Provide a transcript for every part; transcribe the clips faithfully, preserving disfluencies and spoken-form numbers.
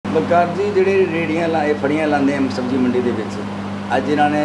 बलकार जी ਜਿਹੜੇ ਰੇੜੀਆਂ ਲਾ ਫੜੀਆਂ ਲਾਉਂਦੇ ਆ ਸਬਜ਼ੀ ਮੰਡੀ ਦੇ ਵਿੱਚ ਅੱਜ ਇਹਨਾਂ ਨੇ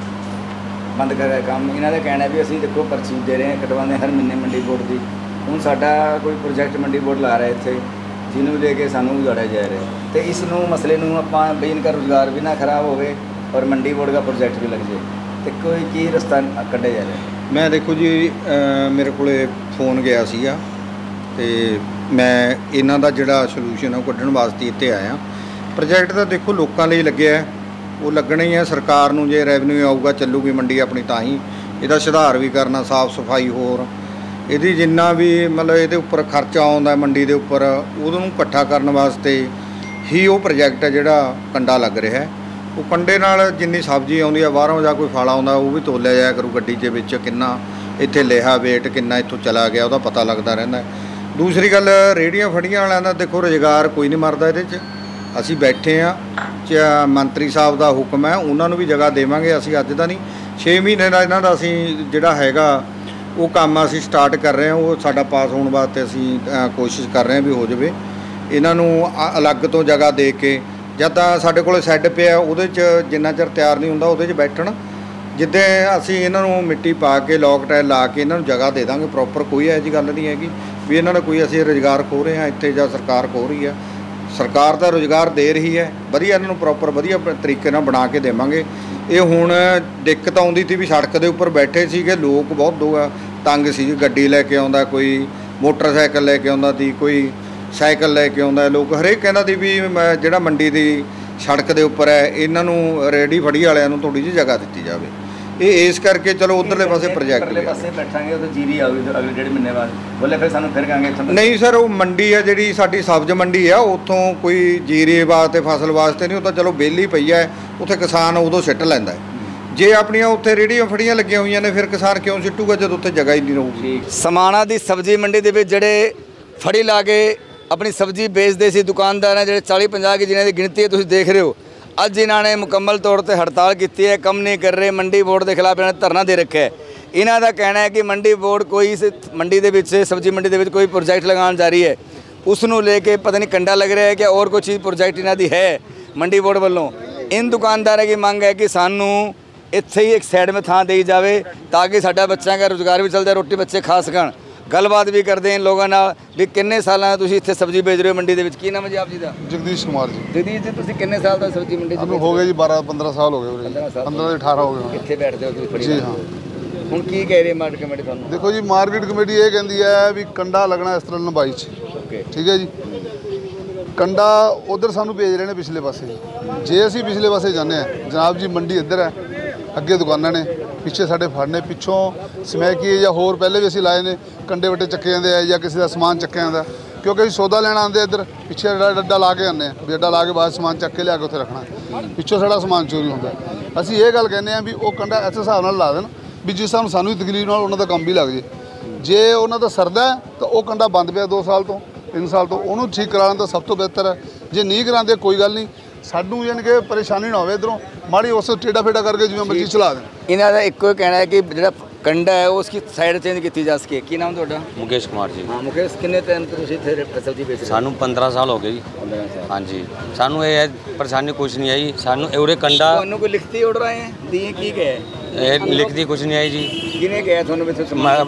ਬੰਦ ਕਰਿਆ ਕੰਮ। ਇਹਨਾਂ ਦਾ ਕਹਿਣਾ ਵੀ ਅਸੀਂ ਦੇਖੋ ਪਰਚੀ ਦੇ ਰਹੇ ਹਾਂ ਕਟਵਾਉਂਦੇ ਹਰ ਮਹੀਨੇ ਮੰਡੀ ਬੋਰਡ ਦੀ। ਹੁਣ ਸਾਡਾ ਕੋਈ ਪ੍ਰੋਜੈਕਟ ਮੰਡੀ ਬੋਰਡ ਲਾ ਰਿਹਾ ਇੱਥੇ ਜਿਹਨੂੰ ਲੈ ਕੇ ਸਾਨੂੰ ਉਜਾੜਿਆ ਜਾ ਰਿਹਾ ਤੇ ਇਸ ਨੂੰ ਮਸਲੇ ਨੂੰ ਆਪਾਂ ਵੀ ਇਨਕਾ ਰੁਜ਼ਗਾਰ ਵੀ ਨਾ ਖਰਾਬ ਹੋਵੇ ਔਰ ਮੰਡੀ बोर्ड का प्रोजेक्ट भी लग जाए तो कोई की रस्ता कढ़िया जा रहा। मैं देखो जी मेरे को फोन गया सीगा ते मैं इन्हां दा जिहड़ा सलूशन है कढ़न वास्ते इत्थे आया। प्रोजेक्ट तो देखो लोकां लई लग्गिया वो लगना ही है। सरकार नूं जे रेवन्यू आऊगा चलूगी मंडी अपनी तां ही इहदा सुधार भी करना साफ सफाई होर इहदी जिन्ना भी मतलब इहदे उपर खर्चा आउंदा मंडी दे उपर उहनूं इकट्ठा करन वास्ते ही वो प्रोजेक्ट है जिहड़ा कंडा लग रहा है। वो कंडे नाल जिन्नी सब्जी आउंदी है बाहरों जां कोई फल आउंदा वो भी तोलिया जाया करू गड्डी दे विच किन्ना इत्थे लिहा वेट किन्ना इत्थों चला गया उहदा पता लगदा रहिंदा। दूसरी गल रेहड़ियां फड़ियां वालियां दा देखो रोजगार कोई नहीं मरदा इहदे च। असीं बैठे हाँ मंत्री साहब दा हुक्म है उन्हां नूं भी जगह देवांगे। असीं अज दा नहीं छे महीने दा इन्हां दा असीं जिहड़ा हैगा वो काम असीं स्टार्ट कर रहे हैं। वो साडा पास होने वास्ते असीं कोशिश कर रहे हैं भी हो जावे। इन्हां नूं अलग तो जगह दे के जद साढ़े को सैड पिया वो जिन्ना चर तैयार नहीं होंदा वो बैठण जिद्दे असीं इन्हां नूं मिट्टी पा के लॉक टाइल ला के इन्हां नूं जगह दे देंगे प्रॉपर। कोई ऐसी गल नहीं हैगी भी इन्हां दा कोई असीं रोज़गार खो रहे हैं इत्थे जां सरकार खो रही है। सरकार तो रोज़गार दे रही है वधिया इन्हां नूं प्रॉपर वधिया तरीके नाल बना के देवांगे। ये हुण दिक्कत आउंदी सी भी सड़क दे उपर बैठे सीगे लोग बहुत दो तंग सी गड्डी लैके आउंदा कोई मोटरसाइकिल लैके आउंदा सी कोई साइकिल लैके आउंदा लोग हरेक कहना दी भी जिहड़ा मंडी दी सड़क दे उपर है इन्हां नूं रेहड़ी फड़ी वालियां नूं थोड़ी जी जगह दित्ती जावे। ये इस करके चलो उधरले पासे प्रोजेक्ट उधरले पासे बैठांगे तो जीरी आऊगी अगले डेढ़ महीने बाद बोले फिर सानूं फिर कहांगे इत्थों नहीं सर वो मंडी है जिहड़ी साडी सब्ज मंडी है उत्थों कोई जीरी वास्ते फसल वास्ते नहीं वो तो चलो बेली पई है उत्थे किसान उदों सिੱਟ लैंदा है। जे अपनियां उत्थे रेहड़ियां फड़ियां लगियां होईयां ने फिर किसान क्यों सिੱਟੂਗਾ जद उत्थे जगह ही नहीं रहूगी। समाणा दी सब्जी मंडी दे विच जिहड़े फड़ी ला के अपनी सब्जी बेचते सी दुकानदार हैं जो चाली पंजाह की जिन्होंने गिनती है तुम देख रहे हो। अज इन्होंने मुकम्मल तौर पर हड़ताल की है कम नहीं कर रहे मंडी बोर्ड के खिलाफ इन्होंने धरना दे रखा है। इन्हों का कहना है कि मंडी बोर्ड कोई इस मंडी के सब्जी मंडी के कोई प्रोजेक्ट लगाने जा रही है उसनों लेके पता नहीं कंडा लग रहा है कि और कोई चीज़ प्रोजेक्ट इन्हों की है मंडी बोर्ड वालों। इन दुकानदारों की मांग है कि सानू इत्थे ही एक साइड में थां दी जाए ताकि साडा बच्चों का रोज़गार भी चलता रोटी बच्चे खा सकन। गलबात भी करते हैं लोगों नाल भी किन्ने साल तुसीं इत्थे सब्जी बेच रहे हो मंडी दे विच। की नाम है जी आप जी दा? जगदीश कुमार जी। जगदीश जी तुसीं किन्ने साल तक सब्जी मंडी च हो गए जी बारह पंद्रह साल हो गए पंद्रह से अठारह हो गए इत्थे बैठदे हो तुसीं फड़ी जी हाँ। हुण की कह रही है मार्केट कमेटी तुहानूं? देखो जी मार्केट कमेटी ये कहती है भी कंडा लगना इस तरह लंबाई च ठीक है जी। कंडा उधर सानू भेज रहे हैं पिछले पासे जे असीं पिछले पासे जाने जनाब जी मंडी इधर है अगे दुकानां ने पिछे साढ़े फड़ने पिछों समैकी या होर पहले भी असीं लाए ने कंडे वट्टे चक्के जाते हैं या किसी का समान चक्या जाता क्योंकि असीं सौदा लैन आते इधर पिछे अड्डा ला के आने भी अड्डा ला के बाद समान चक के लिया के उत्थे रखना पिछों साढ़ा समान चोरी होंदा। असीं ये गल कहने भी वो कंडा इस हिसाब नाल ला देन भी जिस हिसाब सानू भी तकलीफ नाल उन्हां दा काम भी लग जाए। जे उन्हां दा सरदा तो वो कंडा बंद पिया दो साल तो तीन साल तो उन्होंने ठीक कराना तो सब तो बेहतर है। जे नहीं कराते कोई गल नहीं सानू यानी कि परेशानी ना हो इधरों माड़ी उस टेढ़ा फेढ़ा करके जिवें मर्जी चला दें। इन्हां दा इक्को कहना है कि जिहड़ा कंडा है उसकी साइड चेंज की जा सके। की नाम तुहाडा? मुकेश कुमार जी। हाँ मुकेश किन्ने टाइम तो तुसीं इत्थे सब्जी बेच रहे हो? सानू पंद्रह साल हो गए जी। पंद्रह साल हाँ जी सानू ये परेशानी कुछ नहीं आई सानू एवरे कंडा तुहानूं कोई लिखती ऑर्डर आए हैं दिए की कहे ये लिखती कुछ नहीं आई जी। किने कहा तुहानूं इत्थे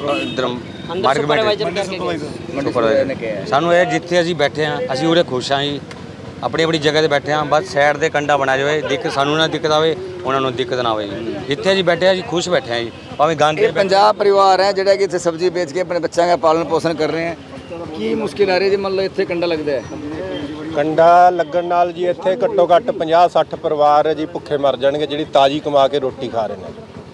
मार्केट सानू ये जिथे असीं बैठे हाँ असीं उरे खुश हाँ जी अपनी अपनी जगह से बैठे हाँ बस साइड से कंडा बना जाए दिक्कत सानू ना दिक्कत आए उन्होंने दिक्कत ना आए जी। जिथे असीं बैठे असीं खुश बैठे हैं जी भावें गंद पंजाब परिवार है जिहड़ा कि इत्थे सब्जी बेच के अपने बच्चों का पालन पोषण कर रहे हैं की मुश्किल आ रही है जी मतलब इत्थे कंडा लगता है? कंडा लगन नाल जी इत्थे घट्टो घट्ट पचास सठ परिवार जी भुखे मर जाणगे जिहड़ी ताज़ी कमा के रोटी खा रहे हैं।